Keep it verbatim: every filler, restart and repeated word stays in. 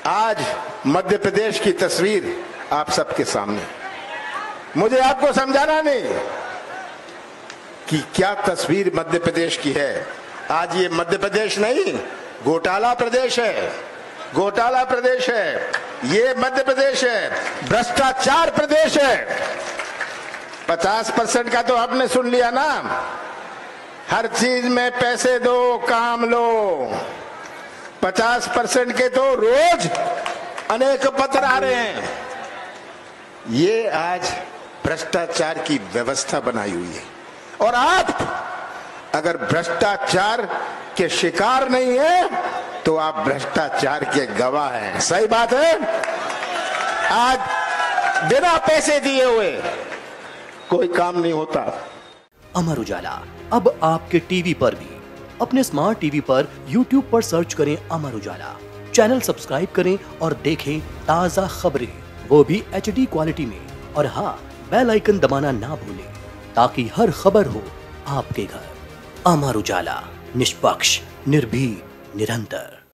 आज मध्य प्रदेश की तस्वीर आप सबके सामने। मुझे आपको समझाना नहीं कि क्या तस्वीर मध्य प्रदेश की है। आज ये मध्य प्रदेश नहीं, घोटाला प्रदेश है, घोटाला प्रदेश है। ये मध्य प्रदेश है, भ्रष्टाचार प्रदेश है। पचास परसेंट का तो आपने सुन लिया ना, हर चीज में पैसे दो, काम लो। पचास परसेंट के तो रोज अनेक पत्र आ रहे हैं। ये आज भ्रष्टाचार की व्यवस्था बनाई हुई है, और आप अगर भ्रष्टाचार के शिकार नहीं है तो आप भ्रष्टाचार के गवाह हैं। सही बात है। आज बिना पैसे दिए हुए कोई काम नहीं होता। अमर उजाला अब आपके टीवी पर भी। अपने स्मार्ट टीवी पर यूट्यूब पर सर्च करें अमर उजाला, चैनल सब्सक्राइब करें और देखें ताजा खबरें, वो भी एच डी क्वालिटी में। और हाँ, बेल आइकन दबाना ना भूलें ताकि हर खबर हो आपके घर। अमर उजाला, निष्पक्ष, निर्भीक, निरंतर।